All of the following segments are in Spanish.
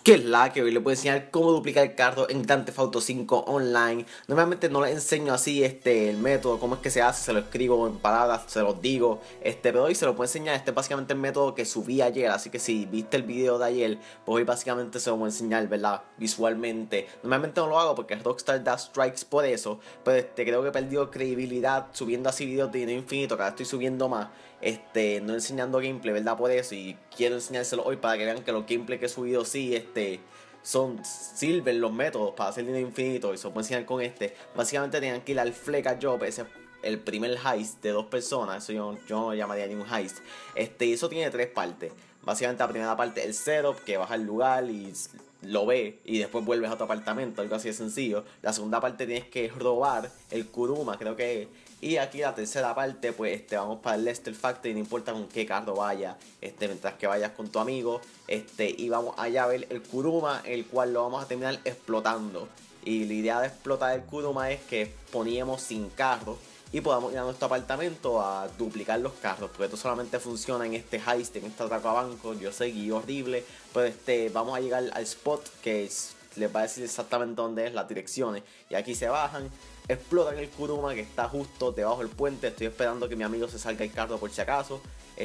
Que es la que hoy les voy a enseñar cómo duplicar carros en Grand Theft Auto 5 online. Normalmente no les enseño así el método, cómo es que se hace, se lo escribo en palabras, se los digo, pero hoy se lo puedo enseñar. Este es básicamente el método que subí ayer, así que si viste el video de ayer, pues hoy básicamente se lo voy a enseñar, ¿verdad? Visualmente. Normalmente no lo hago porque Rockstar da strikes por eso, pero creo que he perdido credibilidad subiendo así videos de dinero infinito, que ahora estoy subiendo más. No enseñando gameplay, ¿verdad? Por eso, y quiero enseñárselo hoy para que vean que los gameplays que he subido sí, sirven los métodos para hacer dinero infinito, y se lo puedo enseñar con Básicamente tenían que ir al Fleca Job, ese es el primer heist de dos personas, eso yo no lo llamaría ningún heist. Y eso tiene tres partes. Básicamente la primera parte, el setup, que vas al lugar y lo ves y después vuelves a tu apartamento, algo así de sencillo. La segunda parte tienes que robar el Kuruma, creo que es. Y aquí la tercera parte, pues vamos para el Lester Factory, no importa con qué carro vaya, mientras que vayas con tu amigo, y vamos allá a ver el Kuruma, el cual lo vamos a terminar explotando. Y la idea de explotar el Kuruma es que poníamos sin carro y podamos ir a nuestro apartamento a duplicar los carros, porque esto solamente funciona en este heist, en este atraco a banco. Yo sé, guío horrible, pero vamos a llegar al spot que les va a decir exactamente dónde es, las direcciones, y aquí se bajan, explotan el Kuruma que está justo debajo del puente. Estoy esperando que mi amigo se salga el carro por si acaso,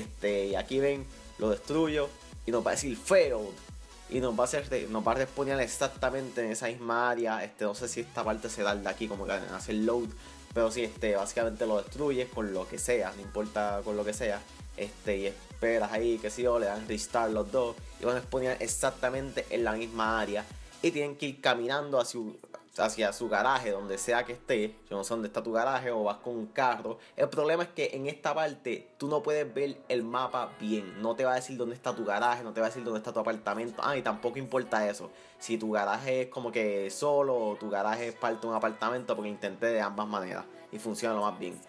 y aquí ven, lo destruyo y nos va a decir failed. Y nos va a responder exactamente en esa misma área. No sé si esta parte se da de aquí, como que hace el load. Pero sí, básicamente lo destruyes con lo que sea, no importa con lo que sea. Y esperas ahí, que si yo, le dan restart los dos. Y van a exponer exactamente en la misma área. Y tienen que ir caminando hacia su garaje, donde sea que esté. Yo no sé dónde está tu garaje, o vas con un carro. El problema es que en esta parte tú no puedes ver el mapa bien. No te va a decir dónde está tu garaje, no te va a decir dónde está tu apartamento. Y tampoco importa eso. Si tu garaje es como que solo, o tu garaje es parte de un apartamento, porque intenté de ambas maneras y funciona lo más bien.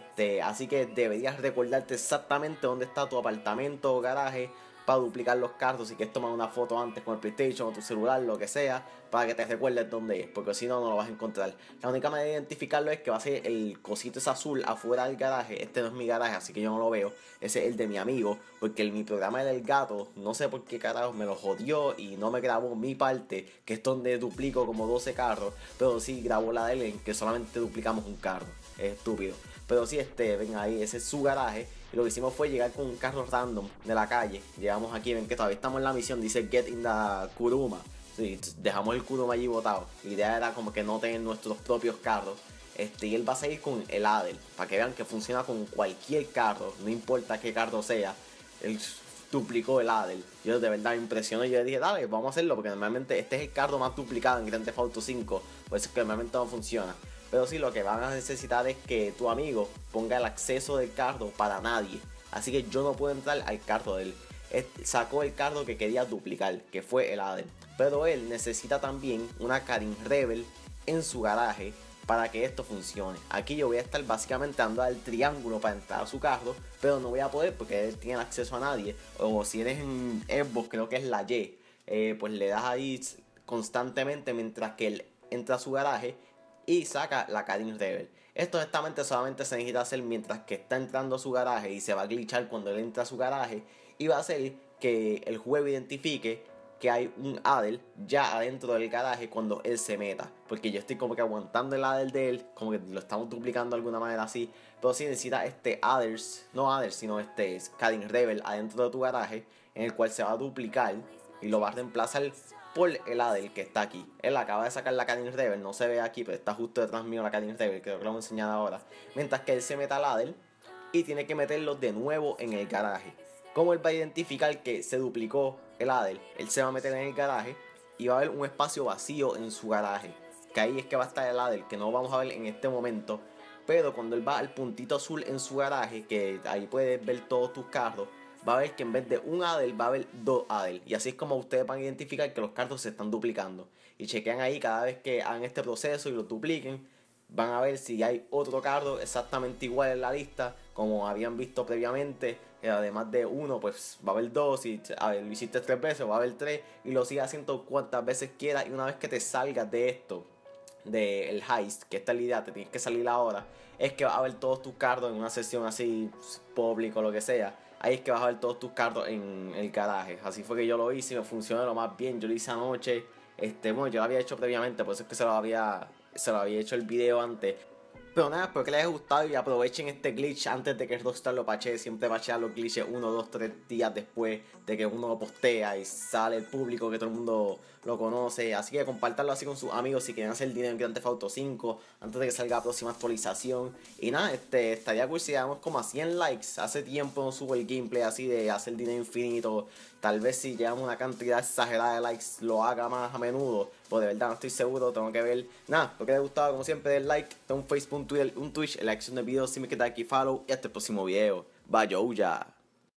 Así que deberías recordarte exactamente dónde está tu apartamento o garaje para duplicar los carros. Si quieres tomar una foto antes con el PlayStation o tu celular, lo que sea, para que te recuerdes dónde es, porque si no, no lo vas a encontrar. La única manera de identificarlo es que va a ser el cosito ese azul afuera del garaje. Este no es mi garaje, así que yo no lo veo. Ese es el de mi amigo, porque mi programa del gato, no sé por qué carajo me lo jodió y no me grabó mi parte, que es donde duplico como 12 carros, pero sí grabó la de él, en que solamente duplicamos un carro. Es estúpido. Pero sí, ven ahí, ese es su garaje. Y lo que hicimos fue llegar con un carro random de la calle. Llegamos aquí, ven que todavía estamos en la misión, dice Get in the Kuruma. Sí, dejamos el Kuruma allí botado. La idea era como que no tener nuestros propios carros. Y él va a seguir con el Adel, para que vean que funciona con cualquier carro, no importa qué carro sea. Él duplicó el Adel. Yo de verdad me impresionó y yo le dije, dale, vamos a hacerlo, porque normalmente este es el carro más duplicado en Grand Theft Auto 5. Por eso es que normalmente no funciona. Pero sí, lo que van a necesitar es que tu amigo ponga el acceso del carro para nadie. Así que yo no puedo entrar al carro de él. Él sacó el carro que quería duplicar, que fue el Adel. Pero él necesita también una Karin Rebel en su garaje para que esto funcione. Aquí yo voy a estar básicamente dando al triángulo para entrar a su carro, pero no voy a poder porque él tiene acceso a nadie. O si eres en Xbox, creo que es la Y, pues le das ahí constantemente mientras que él entra a su garaje y saca la Karin Rebel. Esto honestamente solamente se necesita hacer mientras que está entrando a su garaje, y se va a glitchar cuando él entra a su garaje, y va a hacer que el juego identifique que hay un Adel ya adentro del garaje cuando él se meta, porque yo estoy como que aguantando el Adel de él, como que lo estamos duplicando de alguna manera así. Pero si necesita no Aders, sino Karin Rebel adentro de tu garaje, en el cual se va a duplicar y lo va a reemplazar por el Adel que está aquí. Él acaba de sacar la Karin Rebel, no se ve aquí, pero está justo detrás mío la Karin Rebel, creo que lo voy a enseñar ahora. Mientras que él se meta al Adel y tiene que meterlo de nuevo en el garaje. ¿Cómo él va a identificar que se duplicó el Adel? Él se va a meter en el garaje y va a haber un espacio vacío en su garaje, que ahí es que va a estar el Adel, que no vamos a ver en este momento. Pero cuando él va al puntito azul en su garaje, que ahí puedes ver todos tus carros, va a ver que en vez de un Adel va a haber dos Adel. Y así es como ustedes van a identificar que los carros se están duplicando. Y chequean ahí cada vez que hagan este proceso y lo dupliquen. Van a ver si hay otro carro exactamente igual en la lista, como habían visto previamente. Además de uno, pues va a haber dos. Y lo hiciste 3 veces, va a haber tres. Y lo sigas haciendo cuantas veces quieras. Y una vez que te salgas de esto, del heist, que esta es la idea, te tienes que salir ahora, es que va a ver todos tus carros en una sesión así público o lo que sea. ahí es que vas a ver todos tus carros en el garaje. Así fue que yo lo hice y me funcionó lo más bien. Yo lo hice anoche. Bueno, yo lo había hecho previamente, por eso es que se lo había hecho el video antes. Pero nada, espero que les haya gustado y aprovechen este glitch antes de que Rockstar lo patchee. Siempre patchea los glitches 1, 2, 3 días después de que uno lo postea y sale el público, que todo el mundo lo conoce. Así que compartanlo así con sus amigos si quieren hacer dinero en Grand Theft Auto 5 antes de que salga la próxima actualización. Y nada, estaría cool si llegamos como a 100 likes. Hace tiempo no subo el gameplay así de hacer dinero infinito. Tal vez si llegamos a una cantidad exagerada de likes lo haga más a menudo. Pues de verdad no estoy seguro, tengo que ver. Nada, espero que les haya gustado, como siempre, den like. Tengo un Facebook, un Twitter, un Twitch, en la acción del video, si me queda aquí follow. Y hasta el próximo video. Bye, yo ya.